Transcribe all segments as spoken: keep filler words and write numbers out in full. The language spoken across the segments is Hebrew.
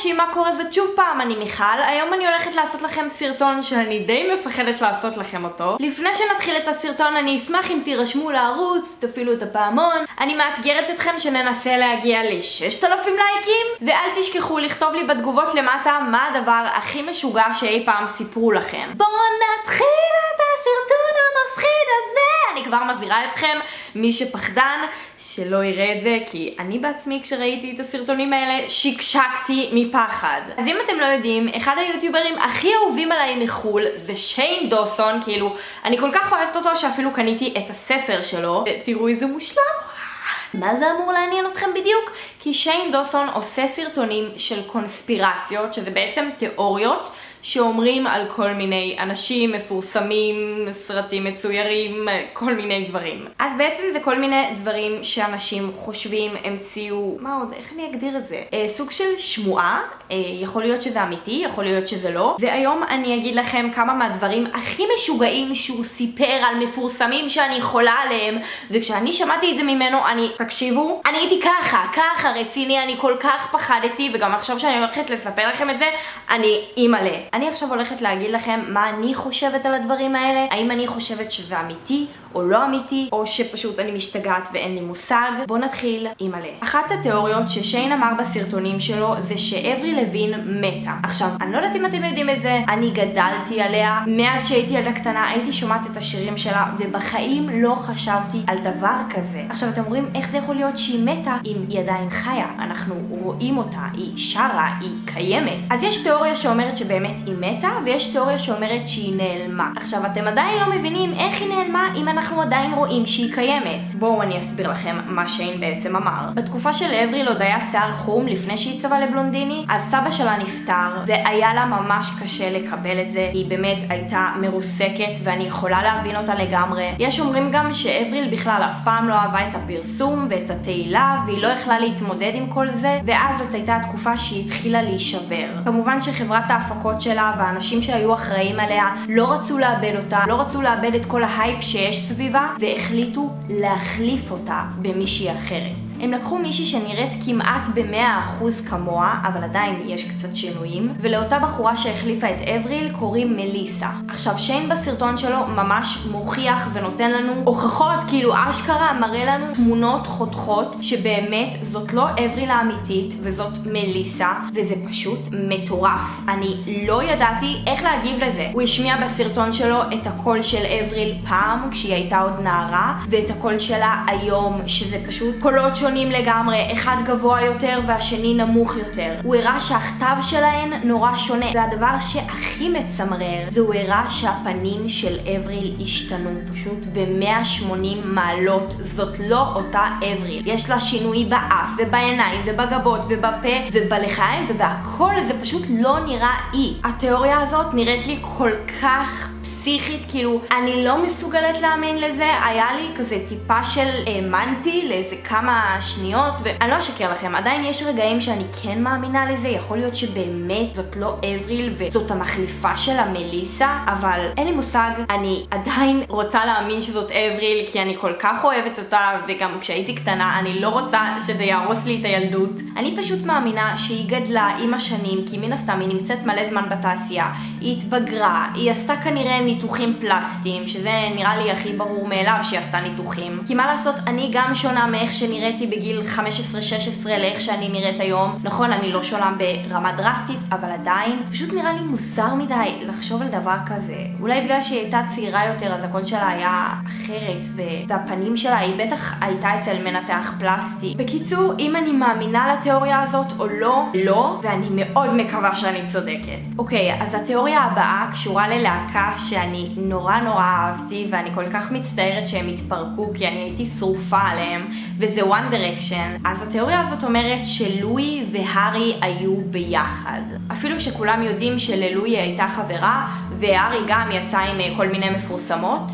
אנשים, מה קורה? זאת שוב פעם, אני מיכל. היום אני הולכת לעשות לכם סרטון שאני די מפחדת לעשות לכם אותו. לפני שנתחיל את הסרטון אני אשמח אם תירשמו לערוץ, תפעילו את הפעמון. אני מאתגרת אתכם שננסה להגיע ל-ששת אלפים לייקים, ואל תשכחו לכתוב לי בתגובות למטה מה הדבר הכי משוגע שאי פעם סיפרו לכם. בואו נתחיל את הסרטון המפחיד הזה! אני כבר מזהירה אתכם, מי שפחדן שלא יראה את זה, כי אני בעצמי כשראיתי את הסרטונים האלה שקשקתי מפחד. אז אם אתם לא יודעים, אחד היוטיוברים הכי אהובים עליי מחול זה שיין דוסון. כאילו, אני כל כך אוהבת אותו שאפילו קניתי את הספר שלו, ותראו איזה מושלם. מה זה אמור לעניין אתכם בדיוק? כי שיין דוסון עושה סרטונים של קונספירציות, שזה בעצם תיאוריות שאומרים על כל מיני אנשים מפורסמים, סרטים מצוירים, כל מיני דברים. אז בעצם זה כל מיני דברים שאנשים חושבים, המציאו, מה עוד, איך אני אגדיר את זה? אה, סוג של שמועה, אה, יכול להיות שזה אמיתי, יכול להיות שזה לא. והיום אני אגיד לכם כמה מהדברים הכי משוגעים שהוא סיפר על מפורסמים שאני חולה עליהם, וכשאני שמעתי את זה ממנו, אני, תקשיבו, אני הייתי ככה, ככה רציני, אני כל כך פחדתי, וגם עכשיו שאני הולכת לספר לכם את זה, אני אימא'לה. אני עכשיו הולכת להגיד לכם מה אני חושבת על הדברים האלה, האם אני חושבת שזה אמיתי או לא אמיתי, או שפשוט אני משתגעת ואין לי מושג. בואו נתחיל עם מלא. אחת התיאוריות ששיין אמר בסרטונים שלו זה שאברי לוין מתה. עכשיו, אני לא יודעת אם אתם יודעים את זה, אני גדלתי עליה, מאז שהייתי ילדה קטנה הייתי שומעת את השירים שלה, ובחיים לא חשבתי על דבר כזה. עכשיו אתם אומרים, איך זה יכול להיות שהיא מתה אם היא עדיין חיה? אנחנו רואים אותה, היא שרה, היא קיימת. אז יש תיאוריה שאומרת שבאמת היא מתה, ויש תיאוריה שאומרת שהיא נעלמה. עכשיו, אתם עדיין לא מבינים איך היא נעלמה אם אנחנו עדיין רואים שהיא קיימת. בואו אני אסביר לכם מה שיין בעצם אמר. בתקופה של אבריל עוד היה שיער חום לפני שהיא צבעה לבלונדיני, אז סבא שלה נפטר, והיה לה ממש קשה לקבל את זה. היא באמת הייתה מרוסקת, ואני יכולה להבין אותה לגמרי. יש אומרים גם שאבריל בכלל אף פעם לא אהבה את הפרסום ואת התהילה, והיא לא יכלה להתמודד עם כל זה, ואז זאת הייתה התקופה שהיא התחילה להישבר. כמובן שחברת ההפקות שלה והאנשים שהיו אחראים עליה לא רצו לאבד אותה, לא רצו לאבד את כל ההייפ שיש סביבה, והחליטו להחליף אותה במישהי אחרת. הם לקחו מישהי שנראית כמעט ב-מאה אחוז כמוה, אבל עדיין יש קצת שינויים, ולאותה בחורה שהחליפה את אבריל קוראים מליסה. עכשיו, שיין בסרטון שלו ממש מוכיח ונותן לנו הוכחות, כאילו אשכרה מראה לנו תמונות חותכות שבאמת זאת לא אבריל האמיתית וזאת מליסה, וזה פשוט מטורף. אני לא ידעתי איך להגיב לזה. הוא השמיע בסרטון שלו את הקול של אבריל פעם כשהיא הייתה עוד נערה, ואת הקול שלה היום, שזה פשוט קולות שונים לגמרי, אחד גבוה יותר והשני נמוך יותר. הוא הראה שהכתב שלהן נורא שונה, והדבר שהכי מצמרר זה הוא הראה שהפנים של אבריל השתנו פשוט ב-מאה ושמונים מעלות. זאת לא אותה אבריל, יש לה שינוי באף ובעיניים ובגבות ובפה ובלחיים ובהכל, זה פשוט לא נראה היא. התיאוריה הזאת נראית לי כל כך פסיכית, כאילו אני לא מסוגלת להאמין לזה. היה לי כזה טיפה של האמנתי לאיזה כמה שניות, ואני לא אשקר לכם, עדיין יש רגעים שאני כן מאמינה לזה. יכול להיות שבאמת זאת לא אבריל וזאת המחליפה של המליסה, אבל אין לי מושג. אני עדיין רוצה להאמין שזאת אבריל כי אני כל כך אוהבת אותה, וגם כשהייתי קטנה אני לא רוצה שזה יהרוס לי את הילדות. אני פשוט מאמינה שהיא גדלה עם השנים, כי מן הסתם היא נמצאת מלא זמן בתעשייה, היא התבגרה, היא עשתה כנראה ניתוחים פלסטיים, שזה נראה לי הכי ברור מאליו שהיא עשתה ניתוחים. כי מה לעשות, אני גם שונה מאיך שנראיתי בגיל חמש עשרה שש עשרה לאיך שאני נראית היום. נכון, אני לא שונה ברמה דרסטית, אבל עדיין פשוט נראה לי מוזר מדי לחשוב על דבר כזה. אולי בגלל שהיא הייתה צעירה יותר אז הקול שלה היה אחרת, והפנים שלה היא בטח הייתה אצל מנתח פלסטי. בקיצור, אם אני מאמינה לתיאוריה הזאת או לא, לא, ואני מאוד מקווה שאני צודקת. אוקיי, אז התיאוריה הבאה קשורה ללהקה שאני נורא נורא אהבתי, ואני כל כך מצטערת שהם התפרקו כי אני הייתי שרופה עליהם, וזה One Direction. אז התיאוריה הזאת אומרת שלואי והארי היו ביחד. אפילו שכולם יודעים שללואי הייתה חברה, והארי גם יצא עם כל מיני מפורסמות.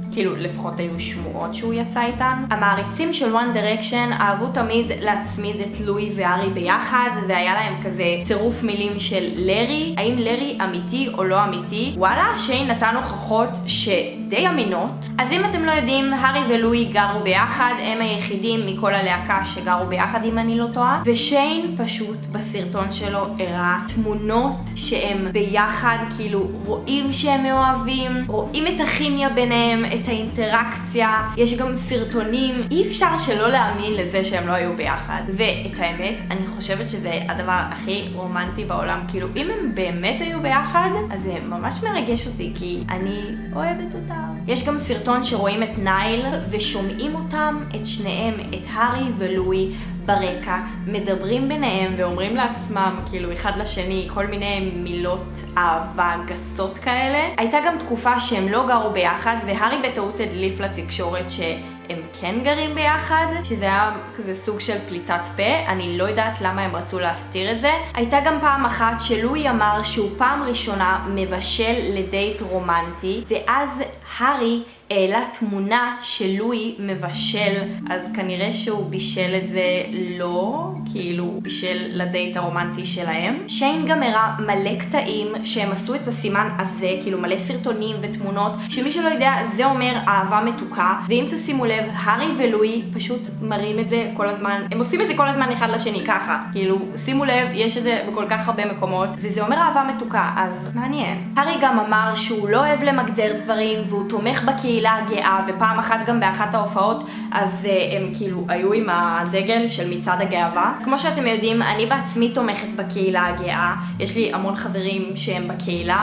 כאילו לפחות היו שמועות שהוא יצא איתן. המעריצים של One Direction אהבו תמיד להצמיד את לואי והארי ביחד, והיה להם כזה צירוף מילים של לרי, האם לרי אמיתי או לא אמיתי. וואלה, שיין נתן הוכחות שדי אמינות. אז אם אתם לא יודעים, הארי ולואי גרו ביחד, הם היחידים מכל הלהקה שגרו ביחד אם אני לא טועה, ושיין פשוט בסרטון שלו הראה תמונות שהם ביחד, כאילו רואים שהם מאוהבים, רואים את הכימיה ביניהם, את האינטראקציה, יש גם סרטונים, אי אפשר שלא להאמין לזה שהם לא היו ביחד. ואת האמת, אני חושבת שזה הדבר הכי רומנטי בעולם, כאילו אם הם באמת היו ביחד, אז זה ממש מרגש אותי, כי אני אוהבת אותם. יש גם סרטון שרואים את נייל ושומעים אותם, את שניהם, את הארי ולואי ברקע, מדברים ביניהם ואומרים לעצמם, כאילו אחד לשני, כל מיני מילות אהבה גסות כאלה. הייתה גם תקופה שהם לא גרו ביחד, והארי בטעות הדליף לתקשורת שהם כן גרים ביחד, שזה היה כזה סוג של פליטת פה, אני לא יודעת למה הם רצו להסתיר את זה. הייתה גם פעם אחת שלואי אמר שהוא פעם ראשונה מבשל לדייט רומנטי, ואז הארי העלה תמונה של לואי מבשל, אז כנראה שהוא בישל את זה לא, כאילו הוא בישל לדייט הרומנטי שלהם. שיין גם הראה מלא קטעים שהם עשו את הסימן הזה, כאילו מלא סרטונים ותמונות, שמי שלא יודע זה אומר אהבה מתוקה, ואם תשימו לב, הארי ולואי פשוט מראים את זה כל הזמן, הם עושים את זה כל הזמן אחד לשני ככה, כאילו שימו לב, יש את זה בכל כך הרבה מקומות, וזה אומר אהבה מתוקה, אז מעניין. הארי גם אמר שהוא לא אוהב למגדר דברים, והוא תומך בקהילה הגאה, ופעם אחת גם באחת ההופעות אז uh, הם כאילו היו עם הדגל של מצעד הגאווה. כמו שאתם יודעים, אני בעצמי תומכת בקהילה הגאה, יש לי המון חברים שהם בקהילה,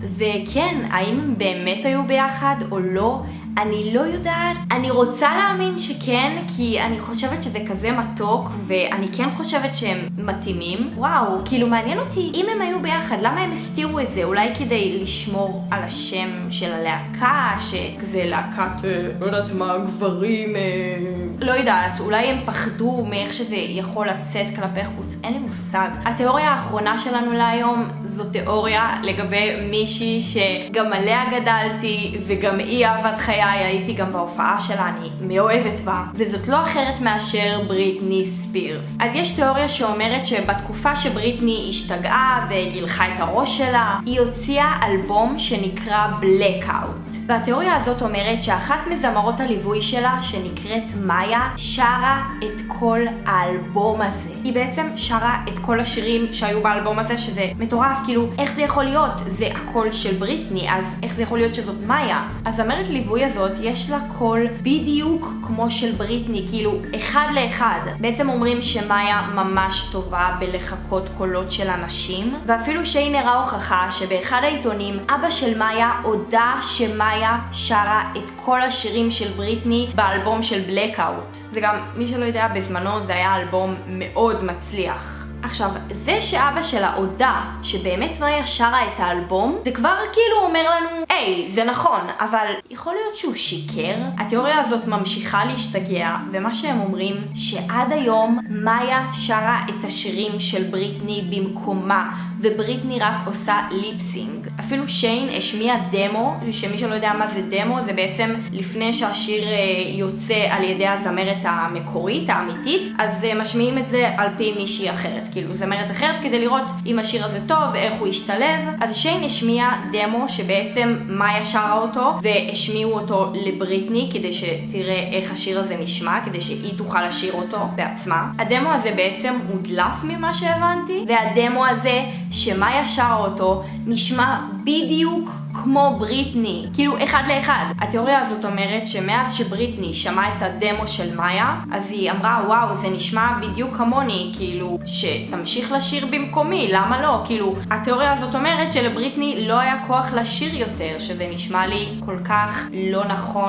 וכן, האם הם באמת היו ביחד או לא, אני לא יודעת. אני רוצה להאמין שכן, כי אני חושבת שזה כזה מתוק, ואני כן חושבת שהם מתאימים. וואו, כאילו מעניין אותי, אם הם היו ביחד, למה הם הסתירו את זה? אולי כדי לשמור על השם של הלהקה, שכזה להקת, אה, לא יודעת מה, גברים, אה... לא יודעת, אולי הם פחדו מאיך שזה יכול לצאת כלפי חוץ, אין לי מושג. התיאוריה האחרונה שלנו להיום זו תיאוריה לגבי מישהי שגם עליה גדלתי, וגם היא אהבת חיי, הייתי גם בהופעה שלה, אני מאוהבת בה, וזאת לא אחרת מאשר בריטני ספירס. אז יש תיאוריה שאומרת שבתקופה שבריטני השתגעה וגילחה את הראש שלה, היא הוציאה אלבום שנקרא Blackout. והתיאוריה הזאת אומרת שאחת מזמרות הליווי שלה, שנקראת מאיה, שרה את כל האלבום הזה. היא בעצם שרה את כל השירים שהיו באלבום הזה, שזה מטורף, כאילו איך זה יכול להיות? זה הקול של בריטני, אז איך זה יכול להיות שזאת מאיה? הזמרת ליווי הזאת יש לה קול בדיוק כמו של בריטני, כאילו אחד לאחד. בעצם אומרים שמאיה ממש טובה בלחקות קולות של אנשים, ואפילו שיין הראה הוכחה שבאחד העיתונים אבא של מאיה הודה שמאיה שרה את כל השירים של בריטני באלבום של Blackout. זה גם, מי שלא יודע, בזמנו זה היה אלבום מאוד מצליח. עכשיו, זה שאבא שלה הודה שבאמת מאיה שרה את האלבום, זה כבר כאילו אומר לנו, היי, זה נכון, אבל יכול להיות שהוא שיקר? התיאוריה הזאת ממשיכה להשתגע, ומה שהם אומרים, שעד היום מאיה שרה את השירים של בריטני במקומה, ובריטני רק עושה ליפסינג. אפילו שיין השמיע דמו, שמי שלא יודע מה זה דמו, זה בעצם לפני שהשיר יוצא על ידי הזמרת המקורית, האמיתית, אז משמיעים את זה על פי מישהי אחרת, כאילו זמרת אחרת, כדי לראות אם השיר הזה טוב ואיך הוא ישתלב. אז שיין השמיע דמו שבעצם מאיה שרה אותו, והשמיעו אותו לבריטני כדי שתראה איך השיר הזה נשמע, כדי שהיא תוכל לשיר אותו בעצמה. הדמו הזה בעצם הודלף ממה שהבנתי, והדמו הזה שמאיה שרה אותו נשמע בדיוק כמו בריטני, כאילו אחד לאחד. התיאוריה הזאת אומרת שמאז שבריטני שמעה את הדמו של מאיה, אז היא אמרה, וואו, זה נשמע בדיוק כמוני, כאילו שתמשיך לשיר במקומי, למה לא? כאילו התיאוריה הזאת אומרת שלבריטני לא היה כוח לשיר יותר, שזה נשמע לי כל כך לא נכון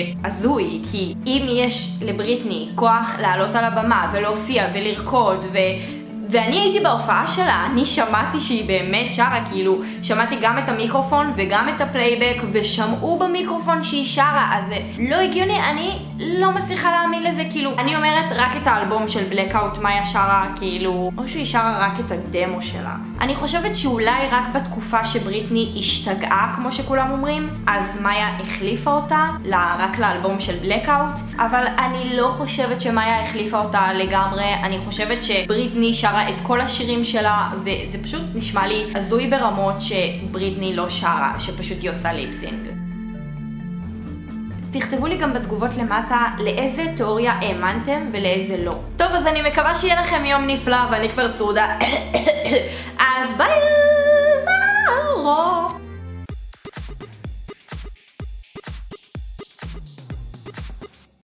והזוי, כי אם יש לבריטני כוח לעלות על הבמה ולהופיע ולרקוד ו... ואני הייתי בהופעה שלה, אני שמעתי שהיא באמת שרה, כאילו, שמעתי גם את המיקרופון וגם את הפלייבק, ושמעו במיקרופון שהיא שרה, אז זה לא הגיוני, אני לא מצליחה להאמין לזה, כאילו, אני אומרת רק את האלבום של בלקאוט מאיה שרה, כאילו, או שהיא שרה רק את הדמו שלה. אני חושבת שאולי רק בתקופה שבריטני השתגעה, כמו שכולם אומרים, אז מאיה החליפה אותה, רק לאלבום של בלקאוט, אבל אני לא חושבת שמאיה החליפה אותה לגמרי, אני חושבת שבריטני שרה את כל השירים שלה, וזה פשוט נשמע לי הזוי ברמות שבריטני לא שרה, שפשוט היא עושה ליפסינג. תכתבו לי גם בתגובות למטה לאיזה תיאוריה האמנתם ולאיזה לא. טוב, אז אני מקווה שיהיה לכם יום נפלא, ואני כבר צרודה.